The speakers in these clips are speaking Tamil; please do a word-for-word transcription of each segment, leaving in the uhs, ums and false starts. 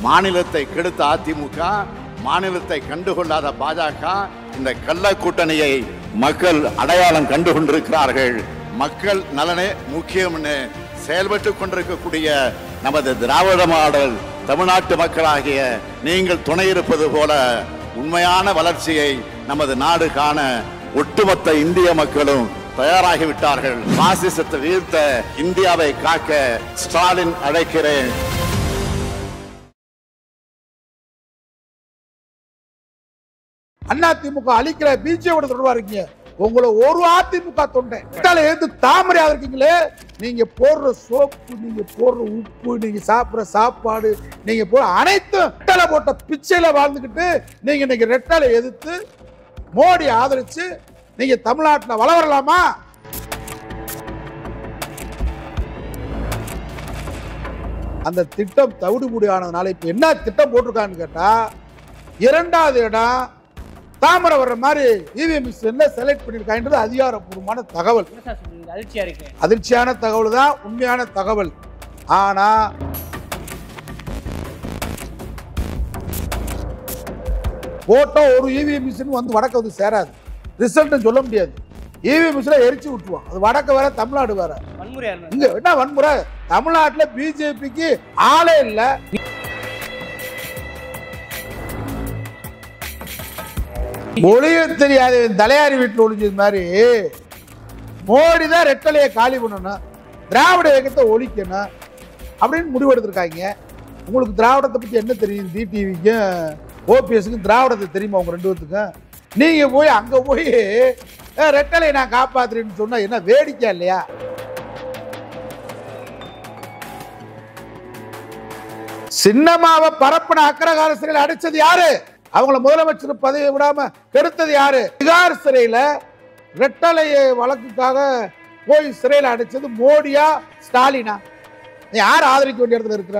மாநிலத்தை கெடுத்த அதிமுக, மாநிலத்தை கண்டுகொள்ளாத பாஜக, இந்த கள்ள கூட்டணியை மக்கள் அடையாளம் கண்டு கொண்டிருக்கிறார்கள். மக்கள் நலனே முக்கியம்னு செயல்பட்டு கொண்டிருக்கக்கூடிய நமது திராவிட மாடல் தமிழ்நாட்டு மக்களாகிய நீங்கள் துணை இருப்பது போல உண்மையான வளர்ச்சியை நமது நாடு காண ஒட்டுமொத்த இந்திய மக்களும் தயாராகிவிட்டார்கள். பாசிசத்தை வீழ்த்த இந்தியாவை காக்க ஸ்டாலின் அழைக்கிறேன். அதிமுக அழிக்கிற பிஜேபியோட தொடர்பா இருக்கீங்க. உங்களை ஒரு அதிமுக தொண்டை எழுந்து தாமரையா இருக்கீங்களே. நீங்க போடுற சோப்பு, நீங்க போடுற உப்பு, நீங்க சாப்பிடுற சாப்பாடு, நீங்க போற அனைத்தும் ரெட்டலை போட்ட பிச்சையில வாழ்ந்துகிட்டு நீங்க இன்னைக்கு ரெட்டலை எதிர்த்து மோடி ஆதரிச்சு நீங்க தமிழ்நாட்டில் வள வரலாமா? அந்த திட்டம் தவிடுபடி ஆனதுனால இப்ப என்ன திட்டம் போட்டிருக்கான்னு கேட்டா, இரண்டாவது இடம் தாமரை வர்ற மாதிரி இவிஎம் மிஷின்ல செலக்ட் பண்ணிருக்காங்க. அதிகாரப்பூர்வமான தகவல், அதிர்ச்சியான தகவல் தான், உண்மையான தகவல். ஆனா போட்டோ ஒரு இவிஎம் மிஷின் வந்து வடக்க வந்து சேராது, ரிசல்ட் சொல்ல முடியாது. இவிஎம் மிஷினை எரிச்சு விட்டுருவோம். அது வடக்க வேற, தமிழ்நாடு வேற. இங்க என்ன வன்முறை? தமிழ்நாட்டுல பிஜேபிக்கு ஆளே இல்லை. மொழிய தெரியாத தலையாரி வீட்டில் ஒழிஞ்சது மாதிரி மோடி தான் ரெட்டலையை காலி பண்ணணும், திராவிட இயக்கத்தை ஒழிக்கணும் அப்படின்னு முடிவெடுத்திருக்காங்க. உங்களுக்கு திராவிடத்தை பத்தி என்ன தெரியும்? டிடிவிக்கும் ஓபிஎஸ்க்கும் திராவிடத்தை தெரியுமா உங்க ரெண்டு பேத்துக்கும்? நீங்க போய் அங்க போய் ரெட்டலையை நான் காப்பாத்துறேன்னு சொன்னா என்ன வேடிக்கை இல்லையா? சின்னமாவை பரப்புன அக்கரகால சிறையில் அடைச்சது யாரு? அவங்கள முதலமைச்சர் பதவி விடாம கெடுத்தது யாரு? திகார் சிறையில ரெட்டலையை வழக்குக்காக போய் சிறையில் அடைச்சது மோடியா ஸ்டாலினா? யார் ஆதரிக்க வேண்டிய இடத்துல இருக்கிற?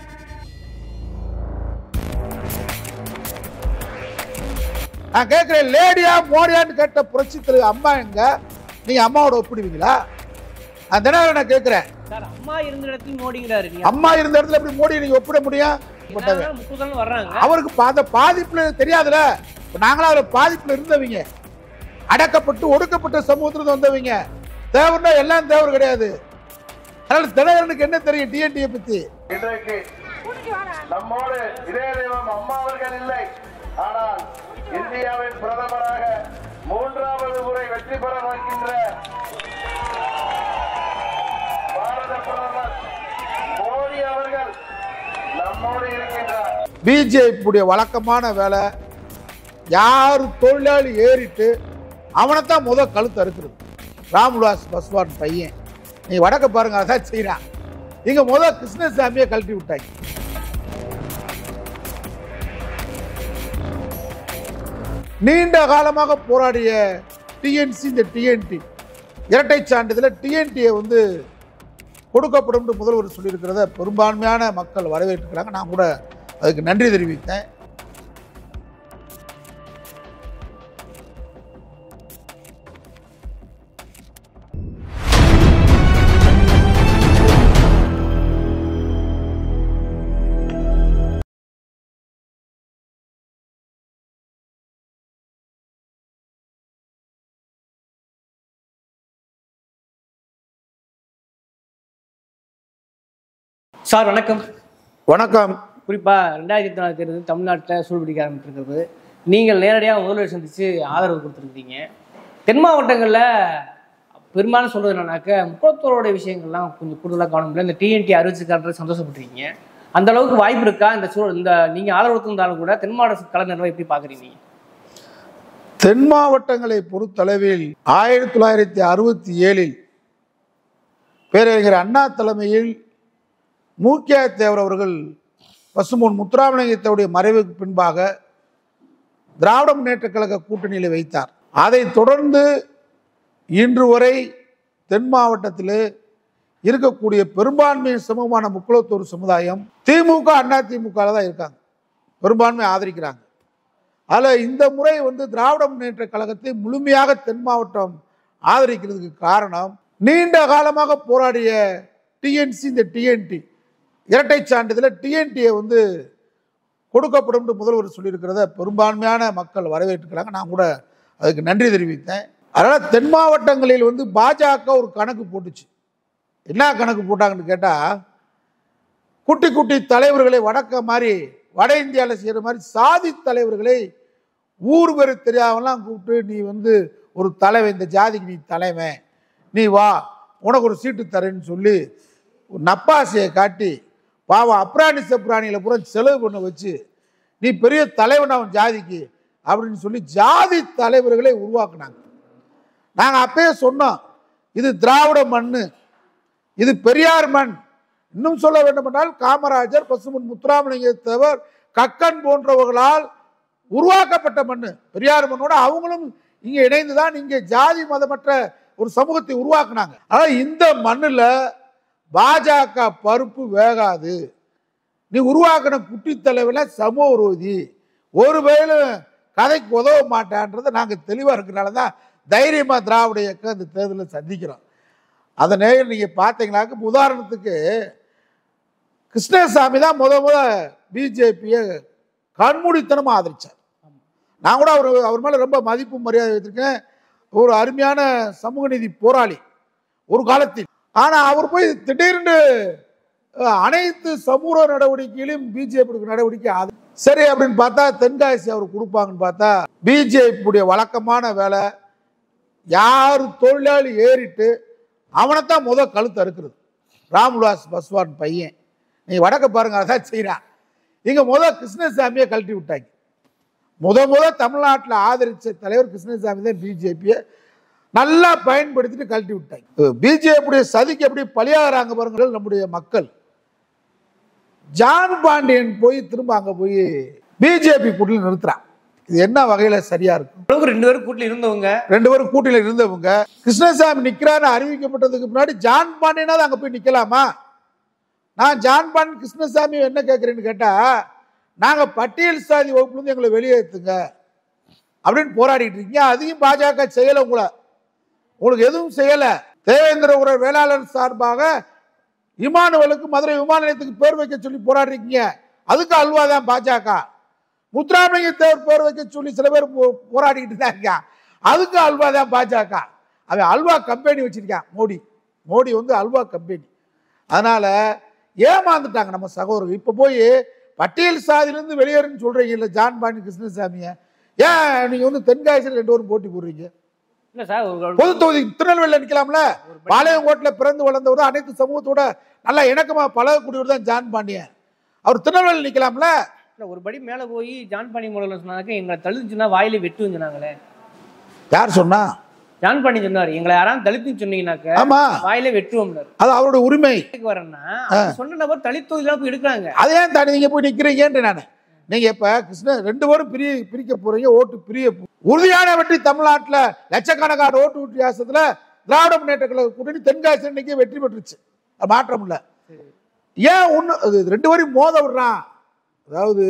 நான் கேட்கிறேன், லேடியா மோடியான்னு கேட்ட புரட்சி தலைவர் அம்மா எங்க? நீங்க அம்மாவோட ஒப்பிடுவீங்களா? அந்த நேரம் நான் கேட்கிறேன், அம்மா இருந்த இடத்துல மோடிங்கிறாரு. அம்மா இருந்த இடத்துல எப்படி மோடி நீங்க ஒப்பிட முடியும்? அவருக்கு பாதிப்புல தெரியாதுல. நாங்களா அதுல பாதிப்புல இருந்தவங்க, அடக்கப்பட்டு ஒடுக்கப்பட்ட சமூகத்துல வந்தவங்க. தேவர்னா எல்லாம் தேவர் கிடையாது. அதனால தினகரனுக்கு என்ன தெரியும் டிஎன்டியை பத்தி? நம்மோடு இதே தெய்வம் அம்மா அவர்கள் இல்லை, ஆனால் இந்தியாவின் பிரதமராக மூன்றாவது முறை வெற்றி பெற வைக்கின்ற பாரத பிரதமர் மோடி அவர்கள் நம்மோடு இருக்கின்றார். பிஜேபி வழக்கமான வேலை, யாரு தொழிலாளி ஏறிட்டு அவனைத்தான் முதல் கழுத்து அறுக்கிறது. ராம்விலாஸ் பாஸ்வான் பையன், நீ வடக்க பாருங்க, அதான் செய்யறான். இங்க முதல் கிருஷ்ணசாமியை கழட்டி விட்டாங்க. நீண்ட காலமாக போராடிய டிஎன்சி, இந்த டிஎன்டி இரட்டை சான்றிதழ் டிஎன்டியை வந்து கொடுக்கப்படும் என்று முதல்வர் சொல்லியிருக்கிறத பெரும்பான்மையான மக்கள் வரவேற்கிறாங்க. நான் கூட அதுக்கு நன்றி தெரிவித்தேன். சார் வணக்கம். வணக்கம். குறிப்பாக ரெண்டாயிரத்தி இருபத்தி நாலு தேர்தல் தமிழ்நாட்டில் சூழ்பிடிக்க ஆரம்பிச்சிருக்கிறது. நீங்கள் நேரடியாக முதல்வர் சந்தித்து ஆதரவு கொடுத்துருக்கீங்க. தென் மாவட்டங்களில் பெரும்பாலும் சொல்கிறது என்னன்னாக்க முக்குளத்தோருடைய விஷயங்கள்லாம் கொஞ்சம் கூடுதலாக கவனம் இல்லை. இந்த டிஎன்டி அறிவிச்சுக்காரது சந்தோஷப்பட்டிருக்கீங்க. அந்த அளவுக்கு வாய்ப்பு இருக்கா இந்த சூழல்? இந்த நீங்கள் ஆதரவு கொடுத்திருந்தாலும் கூட தென் மாவட்ட கலைஞர்களை எப்படி பார்க்குறீங்க? தென் மாவட்டங்களை பொறுத்தளவில் ஆயிரத்தி தொள்ளாயிரத்தி அறுபத்தி ஏழில் பேரறிஞர் அண்ணா தலைமையில் மூக்கியா தேவர் அவர்கள் பசும்பொன் முத்துராமலிங்கத்தோடைய மறைவுக்கு பின்பாக திராவிட முன்னேற்ற கழக கூட்டணியில் வைத்தார். அதை தொடர்ந்து இன்று வரை தென் மாவட்டத்தில் இருக்கக்கூடிய பெரும்பான்மை சமூகமான முக்குளத்தூர் சமுதாயம் திமுக அண்ணா திமுக தான் இருக்காங்க, பெரும்பான்மை ஆதரிக்கிறாங்க. அதில் இந்த முறை வந்து திராவிட முன்னேற்ற கழகத்தை முழுமையாக தென் மாவட்டம் ஆதரிக்கிறதுக்கு காரணம், நீண்ட காலமாக போராடிய டிஎன்சி, இந்த டிஎன்டி இரட்டை சான்றிதழ் டிஎன்டியை வந்து கொடுக்கப்படும் என்று முதல்வர் சொல்லியிருக்கிறத பெரும்பான்மையான மக்கள் வரவேற்றுக்கிறாங்க. நான் கூட அதுக்கு நன்றி தெரிவித்தேன். அதனால் தென் மாவட்டங்களில் வந்து பாஜக ஒரு கணக்கு போட்டுச்சு. என்ன கணக்கு போட்டாங்கன்னு கேட்டால், குட்டி குட்டி தலைவர்களை வடக்க மாதிரி வட இந்தியாவில் செய்கிற மாதிரி சாதி தலைவர்களை ஊர் பேர் தெரியாமலாம் கூப்பிட்டு, நீ வந்து ஒரு தலைவன், இந்த ஜாதிக்கு நீ தலைவன், நீ வா உனக்கு ஒரு சீட்டு தரேன்னு சொல்லி நப்பாசையை காட்டி பாவம் அப்ராணி சப்ராணியில் பூரா செலவு பண்ண வச்சு, நீ பெரிய தலைவன் அவன் ஜாதிக்கு அப்படின்னு சொல்லி ஜாதி தலைவர்களை உருவாக்குனாங்க. நாங்கள் அப்பயே சொன்னோம், இது திராவிட மண், இது பெரியார் மண். இன்னும் சொல்ல வேண்டும் என்றால் காமராஜர், பசுமன் முத்துராமலிங்க தேவர், கக்கன் போன்றவர்களால் உருவாக்கப்பட்ட மண் பெரியார் மண்ணோட அவங்களும் இங்கே இணைந்துதான் இங்கே ஜாதி மதமற்ற ஒரு சமூகத்தை உருவாக்குனாங்க. ஆனால் இந்த மண்ணில் பாஜக பருப்பு வேகாது. நீ உருவாக்கின குட்டி தலைவர்ல சமூக விரோதி, ஒரு வேலும் கதைக்கு உதவ மாட்டான்றதை நாங்கள் தெளிவாக இருக்கிறனால தான் தைரியமாக திராவிட இயக்கம் இந்த தேர்தலில் சந்திக்கிறோம். அதை நேரில் நீங்கள் பார்த்தீங்கன்னாக்க, உதாரணத்துக்கு கிருஷ்ணசாமி தான் முத முத பிஜேபியை கண்மூடித்தனமாக ஆதரிச்சார். நான் கூட அவர் அவர் மேலே ரொம்ப மதிப்பு மரியாதை வைத்திருக்கேன். ஒரு அருமையான சமூக நீதி போராளி ஒரு காலத்தில். ஆனால் அவர் போய் திடீர்னு அனைத்து சமூக நடவடிக்கையிலும் பிஜேபி நடவடிக்கை ஆது சரி அப்படின்னு பார்த்தா தென்காசி அவர் கொடுப்பாங்கன்னு பார்த்தா, பிஜேபியுடைய வழக்கமான வேலை யார் தொழிலாளி ஏறிட்டு அவனைத்தான் முத கழுத்து அறுக்கிறது. ராம்விலாஸ் பாஸ்வான் பையன், நீ வடக்க பாருங்க, அதான் செய்யறான். இங்க முத கிருஷ்ணசாமியை கழட்டி விட்டாங்க. முத முத தமிழ்நாட்டில் ஆதரிச்ச தலைவர் கிருஷ்ணசாமி தான் பிஜேபியை நல்லா பயன்படுத்திட்டு கழட்டி விட்டாங்க. பிஜேபியுடைய சதிக்கு எப்படி பலியாகிறாங்க பாருங்க நம்முடைய மக்கள். ஜான் பாண்டியன் போய் திரும்ப அங்க போய் பிஜேபி கூட்டில் நிறுத்துறான். இது என்ன வகையில சரியா இருக்கும்? ரெண்டு பேரும் கூட்டில் இருந்தவங்க ரெண்டு பேரும் கூட்டில இருந்தவங்க கிருஷ்ணசாமி நிக்கிறான்னு அறிவிக்கப்பட்டதுக்கு முன்னாடி ஜான் பாண்டியனாவது அங்க போய் நிக்கலாமா? நான் ஜான் பாண்டியன் கிருஷ்ணசாமி என்ன கேட்கிறேன்னு கேட்டா, நாங்க பட்டியல் சாதி வகுப்புல இருந்து எங்களை வெளியேற்றுங்க அப்படின்னு போராடிட்டு இருக்கீங்க. அதையும் பாஜக செய்யல. உங்களை உங்களுக்கு எதுவும் செய்யல. தேவேந்திர உர வேளாளர் சார்பாக இமானுவலுக்கு மதுரை விமான நிலையத்துக்கு பேர் வைக்க சொல்லி போராடுறீங்க. அதுக்கு அல்வா தான் பாஜக. முத்துராமலிங்க தேவர் பேர் வைக்க சொல்லி சில பேர் போராடிக்கிட்டு தான் இருக்கான். அதுக்கு அல்வா தான் பாஜக. அவன் அல்வா கம்பெனி வச்சிருக்கான் மோடி. மோடி வந்து அல்வா கம்பெனி. அதனால ஏமாந்துட்டாங்க நம்ம சகோதரர்கள். இப்ப போய் பட்டியல் சாதியிலிருந்து வெளியேறுன்னு சொல்றீங்க இல்ல ஜான் பாண்டி கிருஷ்ணசாமிய, ஏன் நீங்க வந்து தென்காசியில் ரெண்டு பேரும் போட்டி போடுறீங்க? பொது தொகுதி திருநெல்வேலியில் நிக்கலாம்ல. பாளையங்கோட்டில் பிறந்து வளர்ந்தவர், அனைத்து சமூகத்தோட நல்லா இணக்கமா பழகக்கூடியவர் தான் ஜான் பாண்டியன். அவர் திருநெல்வேலி நிக்கலாம்ல. ஒரு படி மேல போய் ஜான் பாண்டி முதல்ல சொன்னாங்க, எங்களை தழுச்சுன்னா வாயில வெட்டுன்னு சொன்னாங்களே. யார் சொன்னா? ஜான் பாண்டி சொன்னார், எங்களை யாராவது தலித்துன்னு சொன்னீங்கன்னாக்க ஆமா வாயில வெட்டுவோம். அது அவருடைய உரிமை. வரேன்னா சொன்ன நபர் தலித் தொகுதியெல்லாம் போய் எடுக்கிறாங்க. அதே தாண்டி நீங்க போய் நிக்கிறீங்கன்னு நான் நீங்க இப்ப கிருஷ்ண ரெண்டு பேரும் பிரிய பிரிக்க போறீங்க. ஓட்டு பிரிய உறுதியான வெற்றி தமிழ்நாட்டில் லட்சக்கணக்கான ஓட்டு வித்தியாசத்துல திராவிட முன்னேற்ற கழக கூட்டணி தென்காசி இன்னைக்கு வெற்றி பெற்றுச்சு. மாற்றம் இல்ல. ஏன் ஒண்ணு ரெண்டு பேரையும் மோத விடுறான்? அதாவது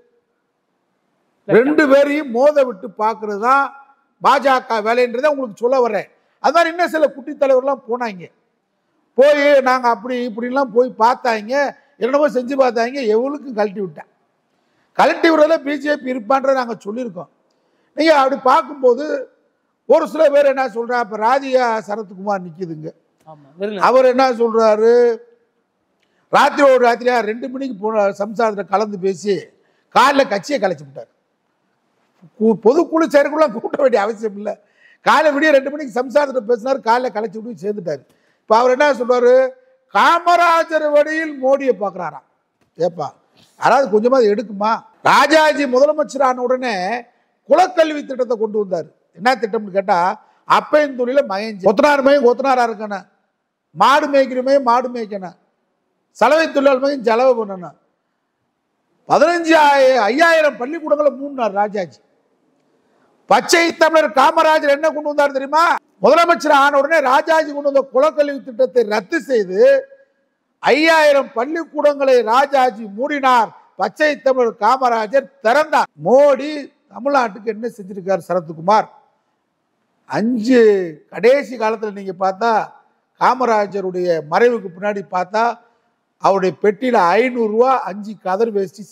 ரெண்டு பேரையும் மோத விட்டு பாக்குறது தான் பாஜக வேலைன்றதை உங்களுக்கு சொல்ல வர்றேன். அது மாதிரி இன்னும் சில குட்டி தலைவர்லாம் போனாங்க. போய் நாங்க அப்படி இப்படிலாம் போய் பார்த்தாங்க, என்னமோ செஞ்சு பார்த்தாங்க, எவ்வளவுக்கும் கழட்டி விட்டேன். கலெக்டி விடுறதுல பிஜேபி இருப்பான்ற நாங்க சொல்லியிருக்கோம். நீங்க அப்படி பார்க்கும்போது ஒரு சில பேர் என்ன சொல்றா, இப்ப ராதிகா சரத்குமார் நிக்குதுங்க. அவர் என்ன சொல்றாரு, ராத்திரி ஒரு ராத்திரியா ரெண்டு மணிக்கு போன சம்சாரத்துல கலந்து பேசி காலையில் கட்சியை கலைச்சு விட்டார். பொதுக்குழு செயற்குள்ள கூட்ட வேண்டிய அவசியம் இல்லை. காலை விடிய ரெண்டு மணிக்கு சம்சாரத்துல பேசினார், காலையில் கலைச்சு விட்டு சேர்ந்துட்டாரு. இப்ப அவர் என்ன சொல்றாரு, காமராஜர் வழியில் மோடியை பார்க்கிறாராம். ஏப்பா யாராவது கொஞ்சமாவது எடுக்குமா? ராஜாஜி முதலமைச்சர் ஆன உடனே குலக்கல்வி திட்டத்தை கொண்டு வந்தார். என்ன திட்டம்னு கேட்டா, அப்பையின் தொழில மயஞ்சி கொத்தனார் மையம் கொத்தனாரா இருக்கணும், மாடு மேய்க்கிற மையம் மாடு மேய்க்கணும், சலவை தொழிலாளர் மையம் செலவு பண்ணணும். பதினஞ்சு ஐயாயிரம் பள்ளிக்கூடங்களை மூணார் ராஜாஜி. பச்சை தமிழர் காமராஜர் என்ன கொண்டு வந்தார் தெரியுமா? முதலமைச்சர் ஆன உடனே ராஜாஜி கொண்டு வந்த குலக்கல்வி திட்டத்தை ரத்து செய்து ஐயாயிரம் பள்ளிக்கூடங்களை ராஜாஜி மூடினார். பச்சை தமிழர் காமராஜர் திறந்தார். மோடி தமிழ்நாட்டுக்கு என்ன செஞ்சிருக்கார் சரத்குமார்? அஞ்சு கடைசி காலத்தில் நீங்க பார்த்தா காமராஜருடைய மறைவுக்கு பின்னாடி பார்த்தா அவருடைய பெட்டியில ஐநூறு ரூபா அஞ்சு கதர் வேஷ்டி சட்டை.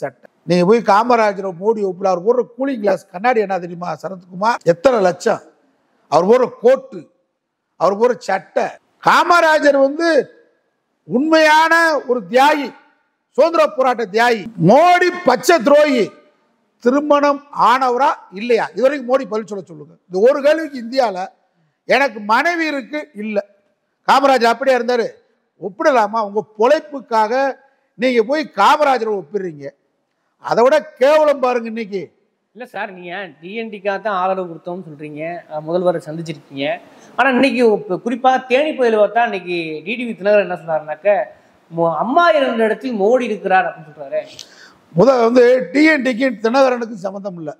நீங்க போய் காமராஜர் மோடி ஒப்பில் அவர் போடுற கூலிங் கிளாஸ் கண்ணாடி என்ன தெரியுமா சரத்குமார்? எத்தனை லட்சம். அவர் போடுற கோட்டு, அவர் போடுற சட்டை. காமராஜர் வந்து உண்மையான ஒரு தியாகி, சுதந்திர போராட்ட தியாகி. மோடி பச்சை துரோகி. திருமணம் ஆனவரா இல்லையா? இதுவரைக்கும் மோடி பதில் சொல்ல சொல்லுங்க. இந்த ஒரு கேள்விக்கு இந்தியாவில் எனக்கு மனைவி இருக்கு இல்லை. காமராஜர் அப்படியே இருந்தாரு. ஒப்பிடலாமா? உங்க பொழைப்புக்காக நீங்க போய் காமராஜரை ஒப்பிடுறீங்க. அதை விட கேவலம் பாருங்க இன்னைக்கு. இல்லை சார், நீங்கள் டிஎன்டிக்காக தான் ஆதரவு கொடுத்தோம்னு சொல்கிறீங்க, முதல்வரை சந்திச்சிருக்கீங்க. ஆனால் இன்னைக்கு குறிப்பாக தேனி பகுதியில் பார்த்தா இன்னைக்கு டிடிவி தினகரன் என்ன சொல்றாருனாக்க, அம்மா இருந்த இடத்தில் மோடி இருக்கிறார் அப்படின்னு சொல்றாரு. முதல் வந்து டிஎன்டிக்கு தினகரனுக்கு சம்மந்தம் இல்லை,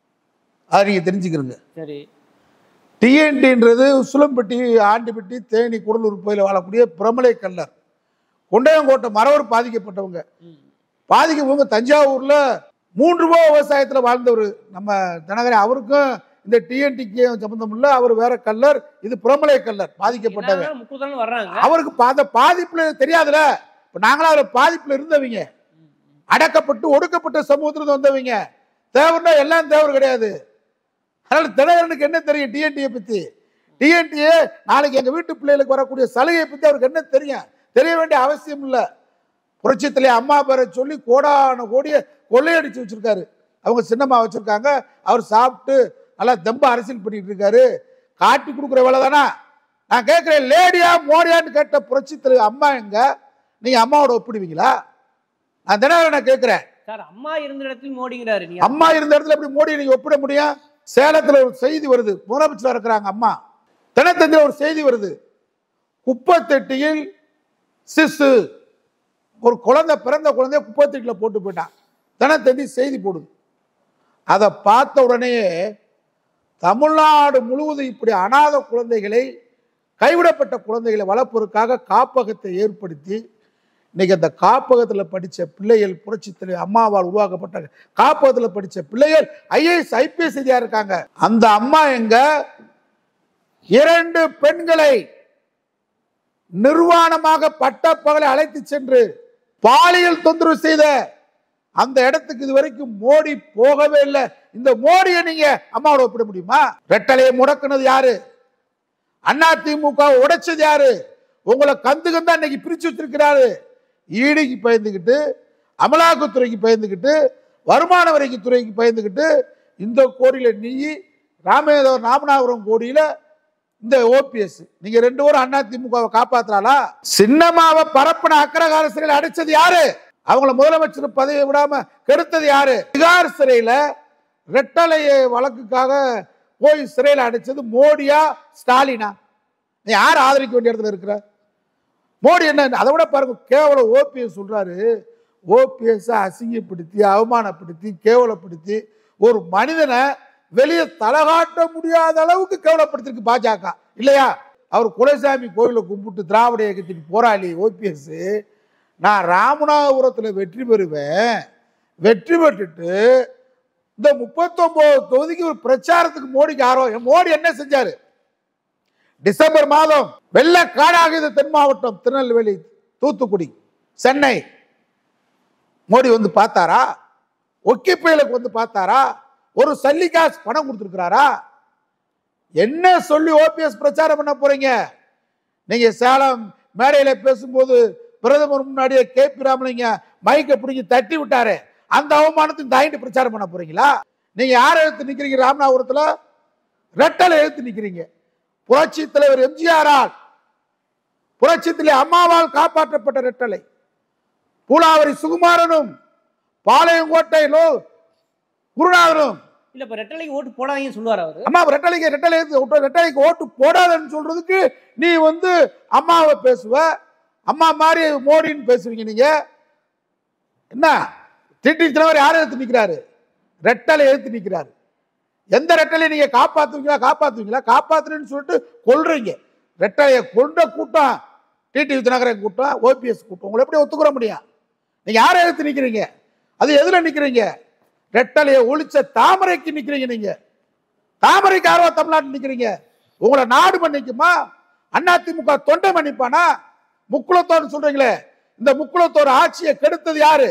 அதை நீங்கள் தெரிஞ்சுக்கிறீங்க. சரி. டிஎன்டின்றது உசிலம்பட்டி, ஆண்டிப்பட்டி, தேனி, கூடலூர் பகுதியில் வாழக்கூடிய பிரமலை கல்லர், கொண்டையங்கோட்டை மறவர் பாதிக்கப்பட்டவங்க. பாதிக்கப்பட்டவங்க தஞ்சாவூர்ல மூன்று ரூபா விவசாயத்தில் வாழ்ந்தவர் நம்ம தினகரன். அவருக்கும் இந்த டிஎன்டிக்கு சம்பந்தம் இல்லை. அவர் வேற கல்லர், இது பிரமலை கல்லர் பாதிக்கப்பட்டவர். அவருக்கு பாத பாதிப்புல தெரியாதுல. இப்ப நாங்களா அதுல பாதிப்புல இருந்தவங்க, அடக்கப்பட்டு ஒடுக்கப்பட்ட சமூகத்திலிருந்து வந்தவங்க. தேவர்னா எல்லாம் தேவர் கிடையாது. அதனால தினகரனுக்கு என்ன தெரியும் டிஎன்டியை பத்தி? டிஎன்டிஏ நாளைக்கு எங்க வீட்டு பிள்ளைகளுக்கு வரக்கூடிய சலுகையை பத்தி அவருக்கு என்ன தெரியும்? தெரிய வேண்டிய அவசியம் இல்லை. புரட்சித்திலே அம்மா பேரை சொல்லி கோடான கோடிய கொள்ளையடிச்சு வச்சிருக்காரு. அவங்க சின்னம்மா வச்சிருக்காங்க. அவர் சாப்பிட்டு நல்லா தெம்ப அரசியல் பண்ணிட்டு இருக்காரு. காட்டி கொடுக்குற வேலை தானா? நான் கேட்கிறேன், லேடியா மோடியான்னு கேட்ட புரட்சித்திலே அம்மா எங்க? நீங்க அம்மாவோட ஒப்பிடுவீங்களா? நான் தினகரனை கேட்கிறேன். அம்மா இருந்த இடத்துல மோடிங்கிறாரு. அம்மா இருந்த இடத்துல எப்படி மோடி நீங்க ஒப்பிட முடியும்? சேலத்துல ஒரு செய்தி வருது, முதலமைச்சர் இருக்கிறாங்க அம்மா. தினத்தந்தில ஒரு செய்தி வருது, குப்பத்தொட்டியில் சிசு, ஒரு குழந்தை பிறந்த குழந்தைய குப்பத்தொட்டியில போட்டு போயிட்டான். தினத்தந்தி செய்தி போடுது. அதை பார்த்த உடனே தமிழ்நாடு முழுவதும் இப்படி அநாத குழந்தைகளை, கைவிடப்பட்ட குழந்தைகளை வளர்ப்பதற்காக காப்பகத்தை ஏற்படுத்தி இன்னைக்கு அந்த காப்பகத்தில் படித்த பிள்ளைகள், புரட்சித்திலே அம்மாவால் உருவாக்கப்பட்ட காப்பகத்தில் படித்த பிள்ளைகள் ஐஏஎஸ் ஐபிஎஸ் செய்தியா இருக்காங்க. அந்த அம்மா எங்க இரண்டு பெண்களை நிர்வாணமாக பட்டப்பகலை அழைத்து சென்று பாலியல் தொந்தரவு செய்த அந்த இடத்துக்கு இதுவரைக்கும் மோடி போகவே இல்லை. இந்த மோடியை நீங்க அம்மாவோட ஒப்பிட முடியுமா? ரெட்டலையை முடக்குனது யாரு? அதிமுக உடைச்சது யாரு? உங்களை கந்து கந்தா இன்னைக்கு பிரிச்சு வச்சிருக்கிறாரு. ஈடிக்கு பயந்துகிட்டு, அமலாக்கத்துறைக்கு பயந்துகிட்டு, வருமான வரிக்கு துறைக்கு பயந்துகிட்டு, இந்த கோடியில நீ ராமேஸ்வரம் ராமநாதபுரம் கோடியில இந்த ஓபிஎஸ், நீங்க ரெண்டு பேரும் அதிமுகவை காப்பாத்துறாளா? சின்னமாவை பரப்பின அக்கரகார சிறையில் அடைச்சது யாரு? அவங்கள முதலமைச்சர் பதவியை விடாம கெடுத்தது யாரு? திகார் சிறையில ரெட்டலை வழக்குக்காக போய் சிறையில் அடைச்சது மோடியா ஸ்டாலினா? நீ யார் ஆதரிக்க வேண்டிய இடத்துல இருக்கிற? மோடி என்ன அதை விட பாருங்க, கேவலம் ஓபிஎஸ் சொல்றாரு. ஓபிஎஸ் அசிங்கப்படுத்தி, அவமானப்படுத்தி, கேவலப்படுத்தி ஒரு மனிதனை வெளியே தலகாட்ட முடியாத அளவுக்கு கேவலப்படுத்திருக்கு பாஜக இல்லையா? அவர் குலசாமி கோயிலை கும்பிட்டு திராவிட இயக்கத்தின் போராளி ஓபிஎஸ், நான் ராமநாதபுரத்தில் வெற்றி பெறுவேன், வெற்றி பெற்றுட்டு இந்த முப்பத்தி ஒன்பது தொகுதிக்கு ஒரு பிரச்சாரத்துக்கு மோடிக்கு ஆர்வம். மோடி என்ன செஞ்சாரு? டிசம்பர் மாதம் வெள்ள காடாகுது தென் மாவட்டம், திருநெல்வேலி, தூத்துக்குடி, சென்னை. மோடி வந்து பார்த்தாரா? ஒக்கிப்பயலுக்கு வந்து பார்த்தாரா? ஒரு சல்லிகாசு பணம் கொடுத்திருக்கிறாரா? என்ன சொல்லி ஓபிஎஸ் பிரச்சாரம் பண்ண போறீங்க? நீங்க சேலம் மேடையில பேசும்போது பிரதமர் முன்னாடியே கே பி ராமலிங்க மைக்க பிடிங்கி தட்டி விட்டாரு. அந்த அவமானத்தையும் தாயிட்டு பிரச்சாரம் பண்ண போறீங்களா? நீங்க யாரை எழுத்து நிக்கிறீங்க? ராமநாதபுரத்துல ரெட்டலை எழுத்து நிக்கிறீங்க. புரட்சி தலைவர் எம்ஜிஆரால், புரட்சித்திலே அம்மாவால் காப்பாற்றப்பட்ட ரெட்டலை. பூலாவரி சுகுமாரனும் பாளையங்கோட்டை குருநாதரும் இல்ல இப்ப ரெட்டலைக்கு ஓட்டு போடாதீங்கன்னு சொல்லுவார் அவரு. அம்மா ரெட்டலைக்கு ரெட்டலை ரெட்டலைக்கு ஓட்டு போடாதன்னு சொல்றதுக்கு நீ வந்து அம்மாவை பேசுவ, அம்மா மாதிரி மோடின்னு பேசுவீங்க. நீங்க என்ன டிடி தினகரன் யாரை எடுத்து நிக்கிறாரு? ரெட்டலை எடுத்து நிக்கிறாரு. எந்த ரெட்டலை நீங்க காப்பாத்துவீங்களா? காப்பாத்துவீங்களா? காப்பாத்துறேன்னு சொல்லிட்டு கொல்றீங்க. ரெட்டலையை கொண்ட கூட்டம் டிடி தினகரன் கூட்டம், ஓபிஎஸ் கூட்டம். உங்களை எப்படி ஒத்துக்கிற முடியும்? நீங்க யாரை எடுத்து நிக்கிறீங்க? அது எதுல நிக்கிறீங்க? ரெட்டலையை ஒழிச்ச தாமரைக்கு நிக்கிறீங்க. நீங்க தாமரைக்கு ஆர்வம் தமிழ்நாட்டில் நிக்கிறீங்க. உங்களை நாடு மன்னிக்குமா? அதிமுக தொண்டை மன்னிப்பானா? முக்குளத்தோடு சொல்றீங்களே, இந்த முக்குளத்தோட ஆட்சியை கெடுத்தது யாரு?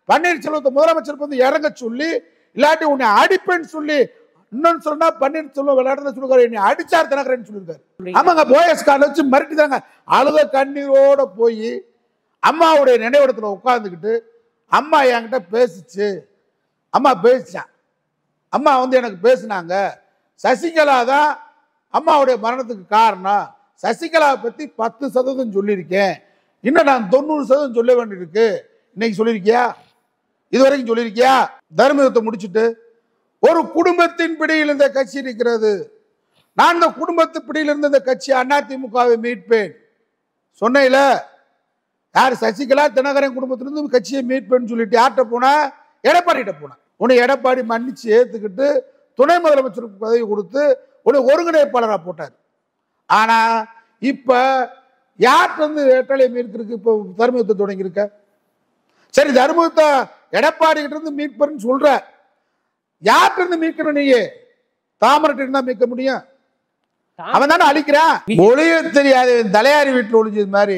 பன்னீர்செல்வத்தை முதலமைச்சர் வந்து இறங்க சொல்லி, இல்லாட்டி உன்னை அடிப்பேன்னு சொல்லி, இன்னொன்னு சொன்னா பன்னீர்செல்வம் விளையாடுறத சொல்லுவாரு, என்னை அடிச்சார் தினகரன் சொல்லியிருக்காரு. ஆமாங்க, போயஸ் கார்டு வச்சு மிரட்டிதாங்க. அழுத கண்ணீரோட போய் அம்மாவுடைய நினைவிடத்துல உட்கார்ந்துக்கிட்டு அம்மா என்கிட்ட பேசிச்சு, அம்மா பேசிச்சான், அம்மா வந்து எனக்கு பேசினாங்க, சசிகலா தான் அம்மாவுடைய மரணத்துக்கு காரணம், சசிகலாவை பத்தி பத்து சதவீதம் சொல்லியிருக்கேன், இன்னும் நான் தொண்ணூறு சதவீதம் சொல்ல வேண்டியிருக்கு, இன்னைக்கு சொல்லியிருக்கியா, இதுவரைக்கும் சொல்லியிருக்கியா? தர்மயுத்தத்தை முடிச்சுட்டு ஒரு குடும்பத்தின் பிடியில் இந்த கட்சி இருக்கிறது, நான் இந்த குடும்பத்து பிடியில் இருந்த இந்த கட்சி அதிமுகவை மீட்பேன் சொன்னையில யார்? சசிகலா தினகரன் குடும்பத்திலிருந்து கட்சியை மீட்பேன்னு சொல்லிட்டு யார்கிட்ட போனா? எடப்பாடிகிட்ட போனா. உன்னை எடப்பாடி மன்னிச்சு ஏத்துக்கிட்டு துணை முதலமைச்சருக்கு பதவி கொடுத்து உன்னை ஒருங்கிணைப்பாளராக போட்டார். ஆனா இப்ப யார்கிட்ட இருந்து வேட்டலையை மீட்கிறதுக்கு இப்ப தர்மயுத்தம் தொடங்கி இருக்க? சரி, தர்மயுத்த எடப்பாடி கிட்ட இருந்து மீட்பன்னு சொல்ற, யார்கிட்ட இருந்து மீட்கணும்? நீங்க தாமரை இருந்தா மீட்க முடியும்? அவன் தானே அழிக்கிறான். ஒளிய தெரியாது தலையாரி வீட்டில் ஒளிஞ்சது மாதிரி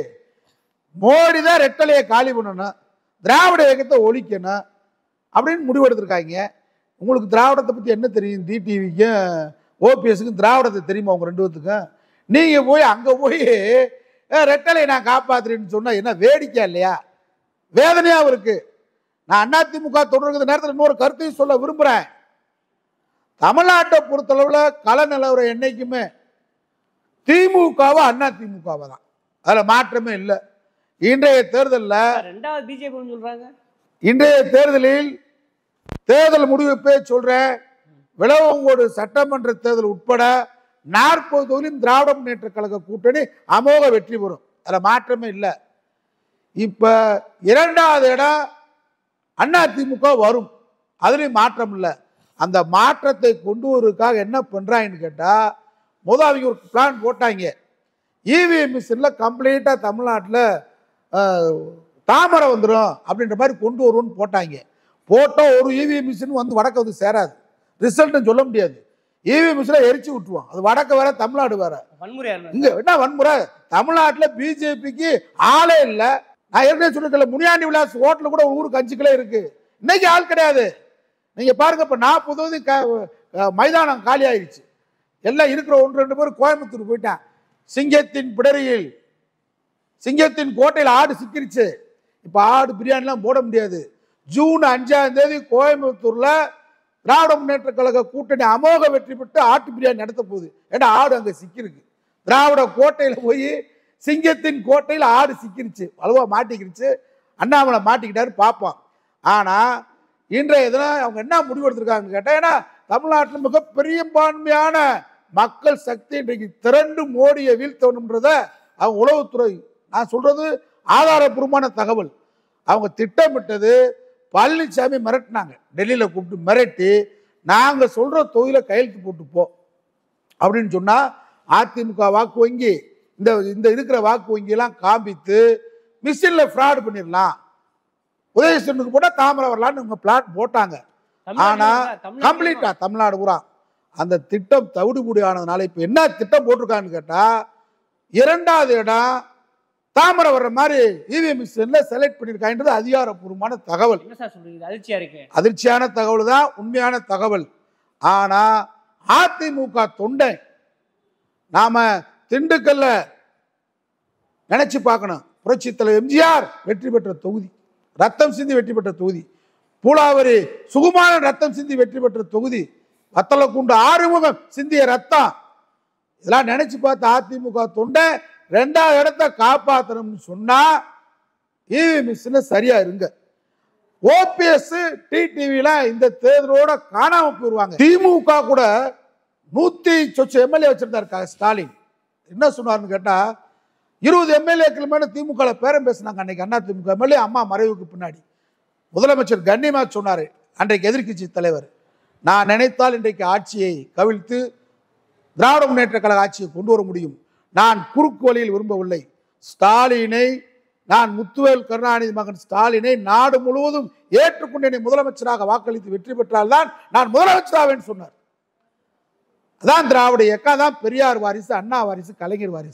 மோடி தான் ரெட்டலையை காலி பண்ணணும், திராவிட இயக்கத்தை ஒழிக்கணும் அப்படின்னு முடிவெடுத்திருக்காங்க. உங்களுக்கு திராவிடத்தை பத்தி என்ன தெரியும்? டிடிவிக்கும் ஓபிஎஸ்க்கும் திராவிடத்தை தெரியுமா உங்க ரெண்டு பேத்துக்கும்? நீங்க போய் அங்க போய் ரெட்டலையை நான் காப்பாத்துறேன்னு சொன்னா என்ன வேடிக்கை இல்லையா? வேதனையாவும் இருக்கு. நான் அதிமுக தொடர்கிற நேரத்தில் இன்னொரு கருத்தையும் சொல்ல விரும்புறேன். தமிழ்நாட்டை பொறுத்தளவுல கள நிலவரம் என்னைக்குமே திமுகவா அதிமுகவா தான், அதுல மாற்றமே இல்லை. இன்றைய தேர்தலில் ரெண்டாவது பிஜேபி சொல்றாங்க. இன்றைய தேர்தலில் தேர்தல் முடிவுப்பே சொல்றேன், விளவங்கோடு சட்டமன்ற தேர்தல் உட்பட நாற்பது தொகுதியும் திராவிட முன்னேற்ற கழக கூட்டணி அமோக வெற்றி பெறும், அதுல மாற்றமே இல்லை. இப்ப இரண்டாவது இடம் அதிமுக வரும், அதுலயும் மாற்றம் இல்லை. அந்த மாற்றத்தை கொண்டு வருவதற்காக என்ன பண்றாங்கன்னு கேட்டா, முதல் அவங்க ஒரு பிளான் போட்டாங்க, இவிஎம் மிஷின்ல கம்ப்ளீட்டா தமிழ்நாட்டில் தாமரை வந்துடும் அப்படின்ற மாதிரி கொண்டு வருவோம்னு போட்டாங்க. போட்டோம் ஒரு இவிஎம் மிஷின் வந்து வடக்க வந்து சேராது, ரிசல்ட்னு சொல்ல முடியாது. இவிஎம் மிஷினை எரிச்சு விட்டுருவோம், அது வடக்க வேற தமிழ்நாடு வேற. இங்க என்ன வன்முறை? தமிழ்நாட்டில் பிஜேபிக்கு ஆளே இல்லை. நான் ஏற்கனவே சொல்லிருக்கல, முனியாண்டி விலாஸ் ஹோட்டல் கூட ஒரு ஊருக்கு அஞ்சு கிலோ இருக்கு, இன்னைக்கு ஆள் கிடையாது. நீங்க பாருங்க, இப்ப நாற்பது மைதானம் காலி ஆயிடுச்சு, எல்லாம் இருக்கிற ஒன்று ரெண்டு பேரும் கோயம்புத்தூர் போயிட்டான். சிங்கத்தின் பிடரியில் சிங்கத்தின் கோட்டையில் ஆடு சிக்கிருச்சு, இப்ப ஆடு பிரியாணிலாம் போட முடியாது. ஜூன் அஞ்சாம் தேதி கோயம்புத்தூர்ல திராவிட முன்னேற்ற கழக கூட்டணி அமோக வெற்றி பெற்று ஆட்டு பிரியாணி நடத்த போகுது. ஏன்னா ஆடு அங்க சிக்கிருக்கு, திராவிட கோட்டையில போய் சிங்கத்தின் கோட்டையில் ஆடு சிக்கிருச்சு, வலுவா மாட்டிக்கிருச்சு, அண்ணாமலை மாட்டிக்கிட்டாரு பார்ப்பான். ஆனா இன்றைய தினம் அவங்க என்ன முடிவெடுத்திருக்காங்கன்னு கேட்டா, ஏன்னா தமிழ்நாட்டில் மிக பெரும்பான்மையான மக்கள் சக்தி இன்றைக்கு திரண்டு மோடியை வீழ்த்தணும்ன்றத அவங்க உளவுத்துறை, நான் சொல்றது ஆதாரபூர்வமான தகவல், அவங்க திட்டமிட்டது. பழனிசாமி மிரட்டினாங்க, டெல்லியில கூப்பிட்டு மிரட்டி, நாங்க சொல்ற தொகுதியில கையெழுத்து போட்டு போ அப்படின்னு சொன்னா அதிமுக வாக்கு வங்கி இந்த இந்த இருக்கிற வாக்கு வங்கி எல்லாம் காண்பித்து மிஷின்ல ஃப்ராட் பண்ணிடலாம், உதயசூரனுக்கு போட்டா தாமரை வரலான்னு இவங்க பிளாட் போட்டாங்க. ஆனா கம்ப்ளீட்டா தமிழ்நாடு பூரா அந்த திட்டம் தவிடுபடி ஆனதுனால இப்ப என்ன திட்டம் போட்டிருக்கான்னு கேட்டா, இரண்டாவது இடம் தாமரை வர்ற மாதிரி இவிஎம் மிஷின்ல செலக்ட் பண்ணிருக்காங்க. அதிகாரப்பூர்வமான தகவல், அதிர்ச்சியான தகவல் தான், உண்மையான தகவல். ஆனா அதிமுக தொண்டை நாம திண்டுக்கல்ல நினைச்சு பார்க்கணும், புரட்சி தலைவர் எம்ஜிஆர் வெற்றி பெற்ற தொகுதி, ரத்தம் சிந்தி வெற்றி பெற்ற தொகுதி, பூலாவரி சுகுமான ரத்தம் சிந்தி வெற்றி பெற்ற தொகுதி, வத்தலக்குண்டு ஆறுமுகம் சிந்திய ரத்தம், இதெல்லாம் நினைச்சு பார்த்த அதிமுக தொண்டை ரெண்டாவது இடத்தை காப்பாற்றணும்னு சொன்னா இவிஎம் மிஷின்ல சரியா இருங்க. ஓபிஎஸ் டிடிவில இந்த தேர்தலோட காணாம போயிருவாங்க. திமுக கூட நூத்தி சொச்ச எம்எல்ஏ வச்சிருந்தாரு ஸ்டாலின். என்ன சொன்னார்னு கேட்டா, இருபது எம்எல்ஏக்கள் மேல திமுக பேரம் பேசினாங்க அன்னைக்கு அண்ணா திமுக எம்எல்ஏ அம்மா மறைவுக்கு பின்னாடி. முதலமைச்சர் கண்ணியமா சொன்னாரு, அன்றைக்கு எதிர்கட்சி தலைவர், நான் நினைத்தால் இன்றைக்கு ஆட்சியை கவிழ்த்து திராவிட முன்னேற்ற கழக ஆட்சியை கொண்டு வர முடியும், நான் குறுக்கு வழியில் விரும்பவில்லை, ஸ்டாலினை நான் முத்துவேல் கருணாநிதி மகன் ஸ்டாலினை நாடு முழுவதும் ஏற்றுக்கொண்டு என்னை முதலமைச்சராக வாக்களித்து வெற்றி பெற்றால் தான் நான் முதலமைச்சராவேன்னு சொன்னார். அதான் திராவிட இயக்கம், அதான் பெரியார் வாரிசு, அண்ணா வாரிசு, கலைஞர் வாரிசு.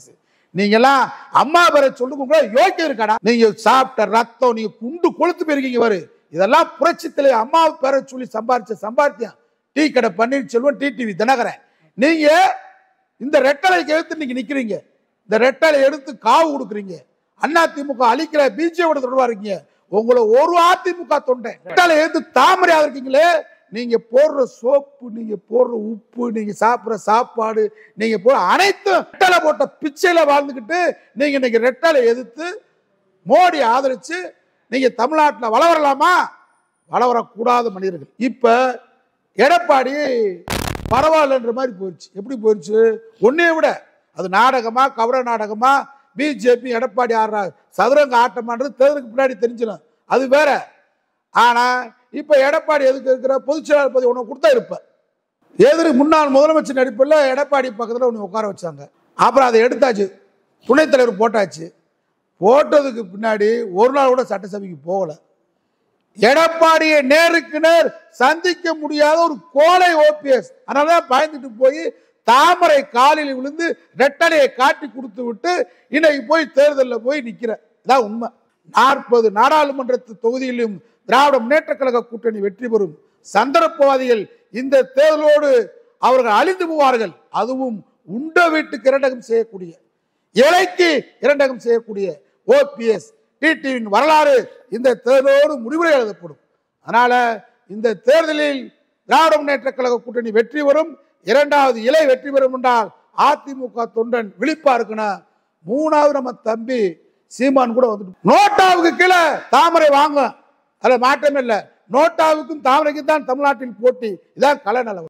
நீங்க எல்லாம் அம்மா பேரை சொல்லுங்க யோக்கியம் இருக்காடா. நீங்க சாப்பிட்ட ரத்தம் நீங்க குண்டு கொளுத்து போயிருக்கீங்க பாரு. இதெல்லாம் புரட்சி தலைவர் அம்மா பேரை சொல்லி சம்பாரிச்ச சம்பாத்தியம். டீ கடை பன்னீர்செல்வம், டிடிவி தினகரன். நீங்க இந்த ரெட்டலைக்கு எடுத்து நீங்க நிக்கிறீங்க. இந்த ரெட்டலை எடுத்து காவு கொடுக்குறீங்க. அதிமுக அழிக்கிற பிஜேபியோட தொடர்பா இருக்கீங்க. உங்களை ஒரு அதிமுக தொண்டை ரெட்டலை எடுத்து தாமரையா இருக்கீங்களே. நீங்க போடுற சோப்பு, நீங்க போடுற உப்பு, நீங்க சாப்பிடுற சாப்பாடு, நீங்க போற அனைத்தும் ரெட்டலை போட்ட பிச்சையில வாழ்ந்துக்கிட்டு நீங்க இன்னைக்கு ரெட்டலை எதிர்த்து மோடி ஆதரிச்சு நீங்க தமிழ்நாட்டில் வள வரலாமா? வள வரக்கூடாத மனிதர்கள். இப்ப எடப்பாடி பரவாயில்லன்ற மாதிரி போயிடுச்சு. எப்படி போயிடுச்சு? ஒன்னே விட அது நாடகமா கவர நாடகமா பிஜேபி எடப்பாடி ஆடுற சதுரங்க ஆட்டமான்றது தேர்தலுக்கு பின்னாடி தெரிஞ்சிடும், அது வேற. ஆனா இப்ப எடப்பாடி எதுக்கு இருக்கிற பொதுச் செயலாளர் பதவி உனக்கு கொடுத்தா இருப்ப. எதிரி முன்னாள் முதலமைச்சர் நடிப்பில் எடப்பாடி பக்கத்தில் ஒன்று உட்கார வச்சாங்க. அப்புறம் அதை எடுத்தாச்சு, துணைத் தலைவர் போட்டாச்சு. போட்டதுக்கு பின்னாடி ஒரு நாள் கூட சட்டசபைக்கு போகல. எடப்பாடியை நேருக்கு நேர் சந்திக்க முடியாத ஒரு கோலை ஓபிஎஸ். அதனாலதான் பயந்துட்டு போய் தாமரை காலில் விழுந்து ரெட்டலையை காட்டி கொடுத்து விட்டு இன்னைக்கு போய் தேர்தலில் போய் நிக்கிற. இதான் உண்மை. நாற்பது நாடாளுமன்ற தொகுதியிலும் திராவிட முன்னேற்ற கழக கூட்டணி வெற்றி பெறும். சந்தர்ப்பவாதிகள் இந்த தேர்தலோடு அவர்கள் அழிந்து போவார்கள். அதுவும் உண்ட வீட்டுக்கு இரண்டகம் செய்யக்கூடிய, இலைக்கு இரண்டகம் செய்யக்கூடிய ஓபிஎஸ் டிடிவியின் வரலாறு இந்த தேர்தலோடு முடிவுரை எழுதப்படும். அதனால இந்த தேர்தலில் திராவிட முன்னேற்ற கழக கூட்டணி வெற்றி பெறும். இரண்டாவது இலை வெற்றி பெறும் என்றால் அதிமுக தொண்டன் விழிப்பா இருக்கணும். மூணாவது நம்ம தம்பி சீமான் கூட வந்துட்டு நோட்டாவுக்கு கீழே தாமரை வாங்க, அதுல மாற்றமே இல்லை. நோட்டாவுக்கும் தாமரைக்கும் தான் தமிழ்நாட்டில் போட்டி. இதான் கலை நிலவரம்.